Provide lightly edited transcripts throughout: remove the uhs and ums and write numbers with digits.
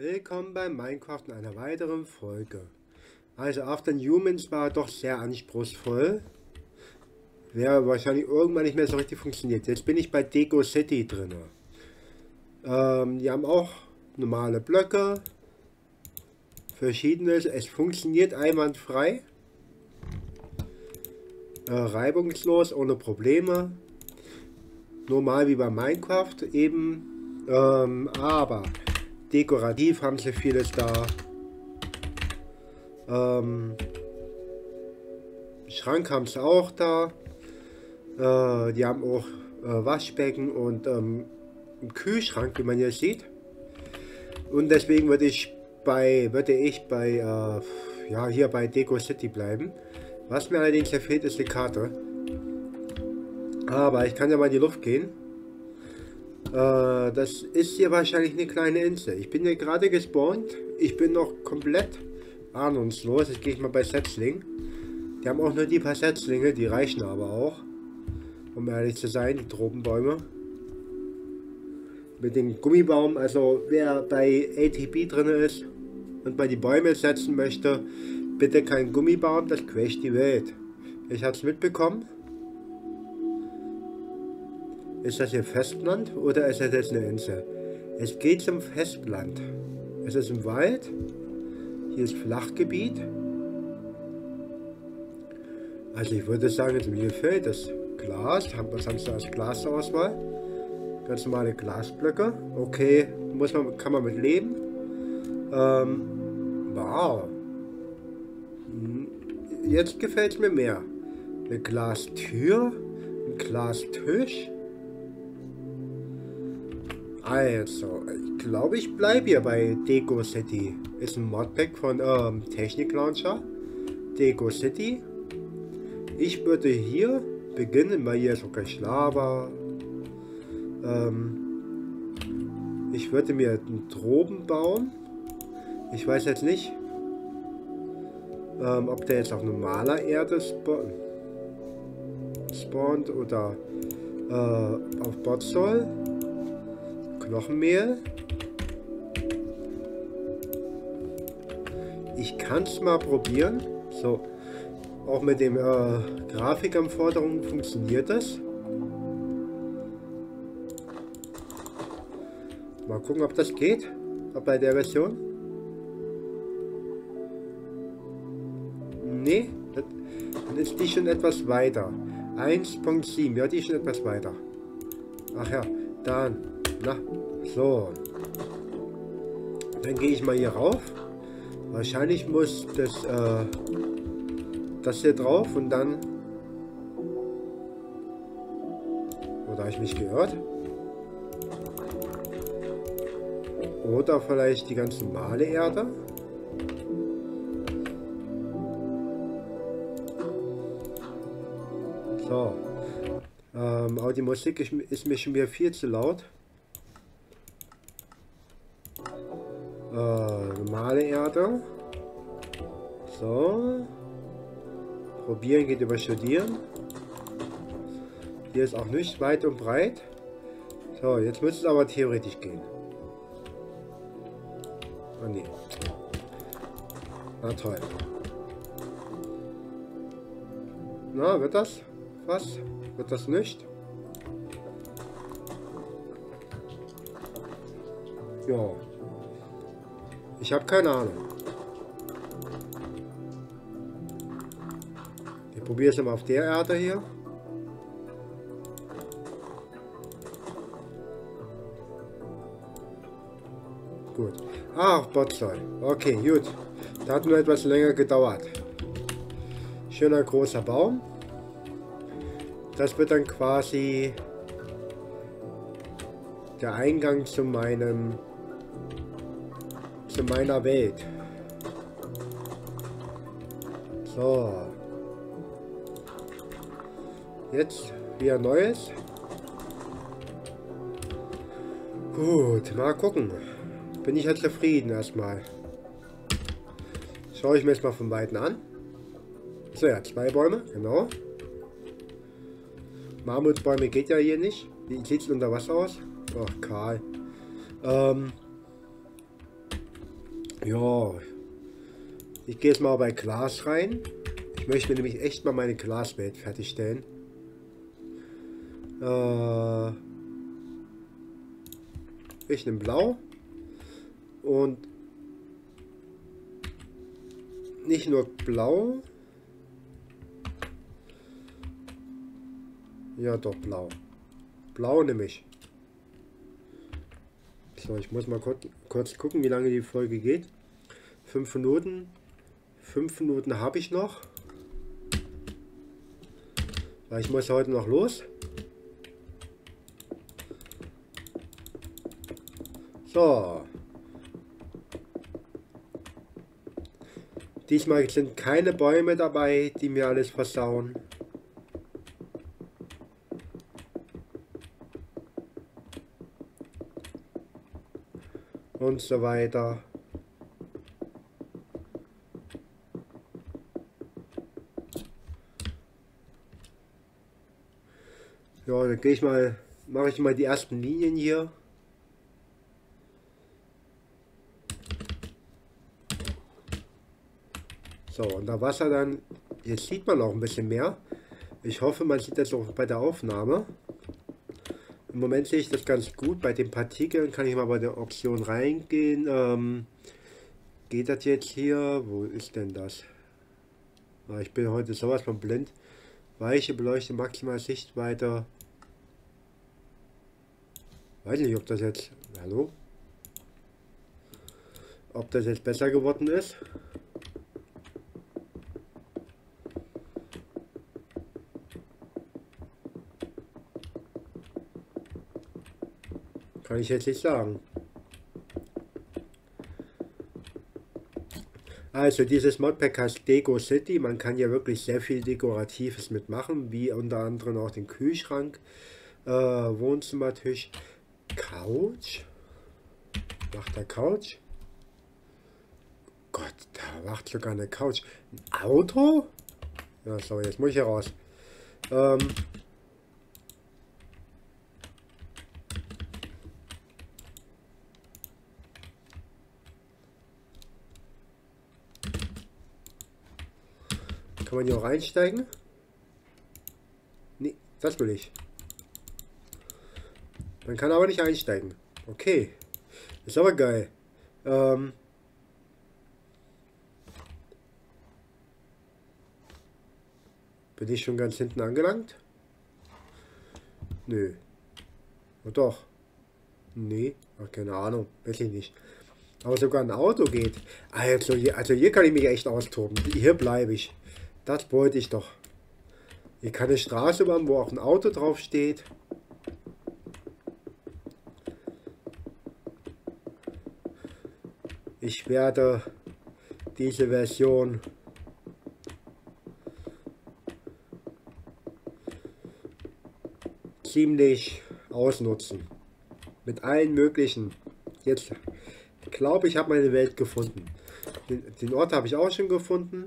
Willkommen bei Minecraft in einer weiteren Folge. Also After Humans war doch sehr anspruchsvoll. Wäre wahrscheinlich irgendwann nicht mehr so richtig funktioniert. Jetzt bin ich bei Deco City drin. Die haben auch normale Blöcke. Verschiedenes. Es funktioniert einwandfrei. Reibungslos, ohne Probleme. Normal wie bei Minecraft eben. Aber dekorativ haben sie vieles da. Schrank haben sie auch da. Die haben auch Waschbecken und einen Kühlschrank, wie man hier sieht. Und deswegen würde ich bei hier bei Deco City bleiben. Was mir allerdings hier fehlt, ist die Karte. Aber ich kann ja mal in die Luft gehen. Das ist hier wahrscheinlich eine kleine Insel. Ich bin hier gerade gespawnt. Ich bin noch komplett ahnungslos. Jetzt gehe ich mal bei Setzling. Die haben auch nur die paar Setzlinge, die reichen aber auch. Um ehrlich zu sein, die Tropenbäume. Mit dem Gummibaum, also wer bei ATB drin ist und bei die Bäume setzen möchte, bitte kein Gummibaum, das quetscht die Welt. Ich habe es mitbekommen. Ist das hier Festland oder ist das jetzt eine Insel? Es geht zum Festland. Es ist im Wald. Hier ist Flachgebiet. Also ich würde sagen, mir gefällt das Glas. Was haben sie als Glasauswahl? Ganz normale Glasblöcke. Okay, kann man mit leben. Wow. Jetzt gefällt es mir mehr. Eine Glastür, ein Glastisch. Also, ich glaube, ich bleibe hier bei Deco City. Ist ein Modpack von Technik Launcher. Deco City. Ich würde hier beginnen, weil hier ist auch kein Lava. Ich würde mir einen Tropen bauen. Ich weiß jetzt nicht, ob der jetzt auf normaler Erde spawnt oder auf Botsol. Knochenmehl. Ich kann es mal probieren. So, auch mit dem Grafikanforderungen funktioniert das. Mal gucken, ob das geht. Ob bei der Version. Nee, dann ist die schon etwas weiter. 1.7, ja, die ist schon etwas weiter. Ach ja, dann. Na, so. Dann gehe ich mal hier rauf. Wahrscheinlich muss das hier drauf und dann... Oder habe ich mich gehört? Oder vielleicht die ganz normale Erde? So. Aber die Musik ist mir schon wieder viel zu laut. Normale Erde. So. Probieren geht über Studieren. Hier ist auch nicht weit und breit. So, jetzt müsste es aber theoretisch gehen. Oh nee. Na toll. Na, wird das? Was? Wird das nicht? Ja. Ich habe keine Ahnung. Ich probiere es mal auf der Erde hier. Gut. Ach, Botsol. Okay, gut. Das hat nur etwas länger gedauert. Schöner großer Baum. Das wird dann quasi der Eingang zu meiner Welt. So. Jetzt wieder Neues. Gut, mal gucken. Bin ich halt zufrieden erstmal. Schaue ich mir jetzt mal von Weitem an. So, ja, 2 Bäume, genau. Mammutbäume geht ja hier nicht. Wie sieht es unter Wasser aus? Ach, kahl. Ja, ich gehe jetzt mal bei Glas rein. Ich möchte mir nämlich echt mal meine Glaswelt fertigstellen. Ich nehme Blau. Und nicht nur Blau. Ja, doch Blau. Blau nehme ich. So, ich muss mal kurz gucken, wie lange die Folge geht. 5 Minuten. 5 Minuten habe ich noch. Weil ich muss heute noch los. So. Diesmal sind keine Bäume dabei, die mir alles versauen. Und so weiter. Ja, dann gehe ich mal, mache ich mal die ersten Linien hier. So, und da Wasser dann, jetzt sieht man auch ein bisschen mehr. Ich hoffe, man sieht das auch bei der Aufnahme. Im Moment sehe ich das ganz gut. Bei den Partikeln kann ich mal bei der Option reingehen. Geht das jetzt hier? Wo ist denn das? Ich bin heute sowas von blind. Weiche Beleuchtung, maximal Sichtweite. Weiß nicht, ob das jetzt... Hallo? Ob das jetzt besser geworden ist? Kann ich jetzt nicht sagen. Also dieses Modpack heißt Deko City. Man kann ja wirklich sehr viel Dekoratives mitmachen, wie unter anderem auch den Kühlschrank, Wohnzimmertisch, Couch. Macht der Couch? Gott, da macht sogar eine Couch. Ein Auto? Ja, sorry, jetzt muss ich hier raus. Kann man hier auch einsteigen? Nee, das will ich. Man kann aber nicht einsteigen. Okay. Ist aber geil. Bin ich schon ganz hinten angelangt? Nö. Oh doch. Nee. Ach, keine Ahnung. Weiß ich nicht. Aber sogar ein Auto geht. Also hier kann ich mich echt austoben. Hier bleibe ich. Das wollte ich doch. Hier kann eine Straße bauen, wo auch ein Auto drauf steht. Ich werde diese Version ziemlich ausnutzen. Mit allen möglichen. Jetzt glaube ich, habe meine Welt gefunden. Den Ort habe ich auch schon gefunden.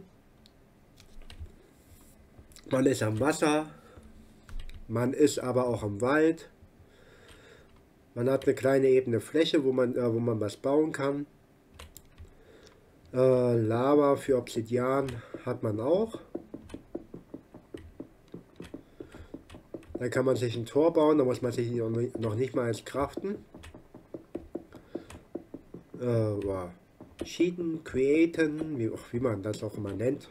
Man ist am Wasser. Man ist aber auch am Wald. Man hat eine kleine ebene Fläche, wo man was bauen kann. Lava für Obsidian hat man auch. Dann kann man sich ein Tor bauen, da muss man sich noch nicht mal als craften. Cheaten, createn, wie man das auch immer nennt.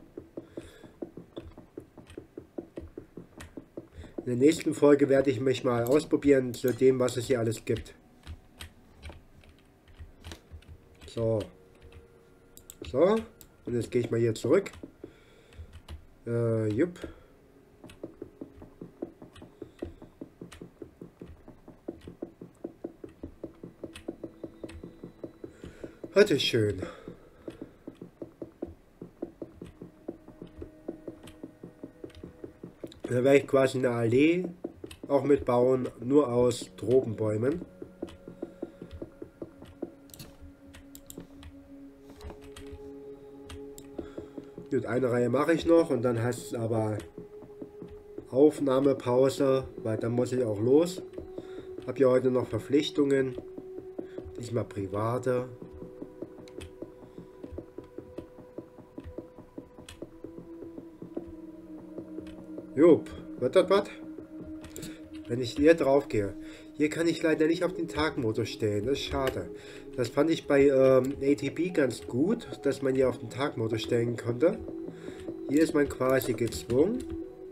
In der nächsten Folge werde ich mich mal ausprobieren zu dem, was es hier alles gibt. So. So. Und jetzt gehe ich mal hier zurück. Jupp. Das ist schön. Da werde ich quasi eine Allee auch mitbauen, nur aus Tropenbäumen. Gut, eine Reihe mache ich noch und dann heißt es aber Aufnahmepause, weil dann muss ich auch los. Habe ja heute noch Verpflichtungen, diesmal private. Jupp, wird das was? Wenn ich hier drauf gehe. Hier kann ich leider nicht auf den Tagmodus stellen, das ist schade. Das fand ich bei ATB ganz gut, dass man hier auf den Tagmodus stellen konnte. Hier ist man quasi gezwungen,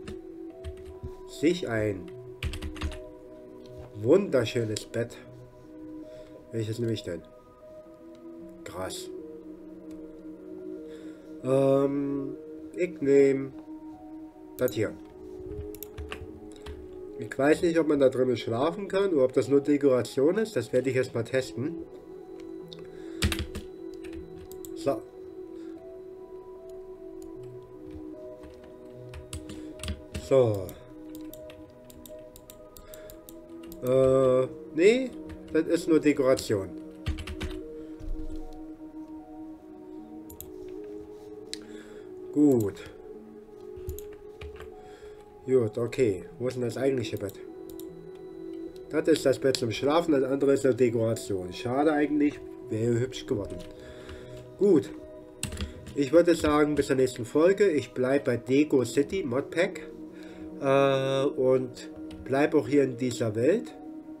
sich ein wunderschönes Bett. Welches nehme ich denn? Krass. Ich nehme das hier. Ich weiß nicht, ob man da drinnen schlafen kann oder ob das nur Dekoration ist. Das werde ich erst mal testen. So. So. Nee, das ist nur Dekoration. Gut. Gut, okay. Wo ist denn das eigentliche Bett? Das ist das Bett zum Schlafen, das andere ist eine Dekoration. Schade eigentlich, wäre hübsch geworden. Gut. Ich würde sagen, bis zur nächsten Folge. Ich bleibe bei Deko City Modpack. Und bleibe auch hier in dieser Welt.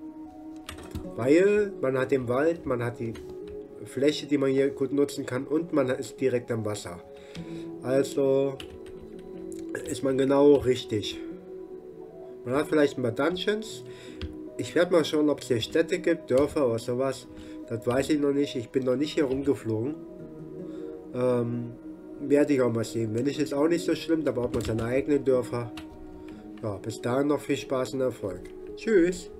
Weil man hat den Wald, man hat die Fläche, die man hier gut nutzen kann und man ist direkt am Wasser. Also ist man genau richtig. Man hat vielleicht ein paar Dungeons. Ich werde mal schauen, ob es hier Städte gibt, Dörfer oder sowas. Das weiß ich noch nicht. Ich bin noch nicht hier rumgeflogen. Werde ich auch mal sehen. Wenn nicht, ist auch nicht so schlimm. Da baut man seine eigenen Dörfer. Ja, bis dahin noch viel Spaß und Erfolg. Tschüss.